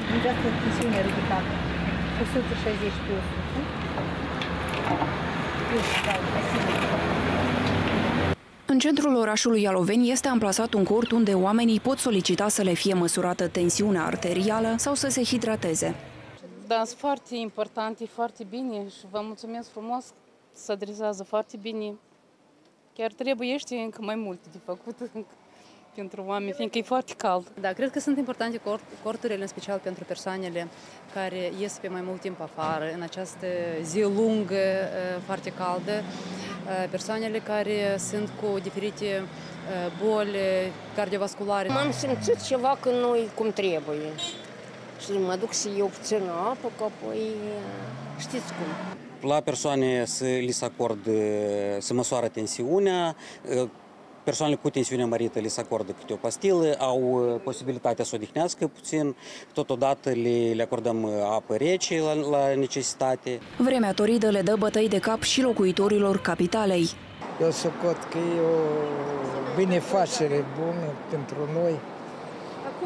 această tensiune ridicată, 160 pe 100. În centrul orașului Ialoveni este amplasat un cort unde oamenii pot solicita să le fie măsurată tensiunea arterială sau să se hidrateze. Da, sunt foarte importante, foarte bine și vă mulțumesc frumos, se adresează foarte bine. Chiar trebuie încă mai multe de făcut pentru oameni, fiindcă e foarte cald. Da, cred că sunt importante corturile, în special pentru persoanele care ies pe mai mult timp afară, în această zi lungă, foarte caldă, persoanele care sunt cu diferite boli cardiovasculare. M-am simțit ceva că nu-i cum trebuie. Și mă duc să iau puțină apă, că apoi știți cum. La persoane li se acordă, se măsoară tensiunea, persoanele cu tensiune mărită li se acordă câte o pastilă, au posibilitatea să odihnească puțin, totodată le acordăm apă rece la necesitate. Vremea toridă le dă bătăi de cap și locuitorilor capitalei. Eu socot că e o binefacere bună pentru noi. Acum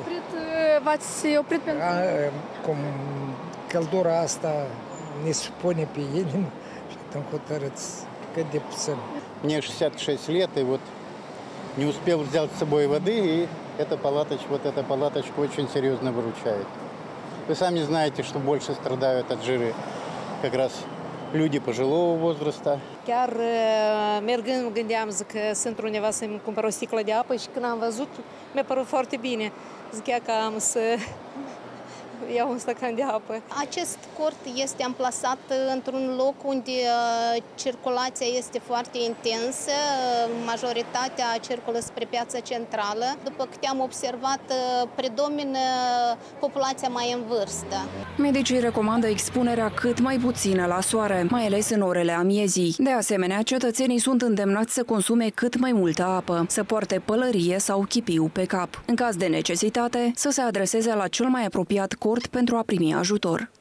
v-ați oprit pentru... Cum căldura asta ne supune pe inimă și am hotărât cât de puțin. Мне 66 лет, и вот не успел взять с собой воды, и эта палаточка очень серьезно выручает. Вы sami знаете, что больше stradают от жиры как раз люди poжилого возраста. Chiar mergând, mă gândeam, zic că sunt undeva să-mi cumpăr o sticlă de apă și când am văzut, mi-a părut foarte bine. Zicea că am să iau un stacan de apă. Acest cort este amplasat într-un loc unde circulația este foarte intensă. Majoritatea circulă spre piața centrală. După câte am observat, predomină populația mai în vârstă. Medicii recomandă expunerea cât mai puțină la soare, mai ales în orele amiezii. De asemenea, cetățenii sunt îndemnați să consume cât mai multă apă, să poarte pălărie sau chipiu pe cap. În caz de necesitate, să se adreseze la cel mai apropiat cort pentru a primi ajutor.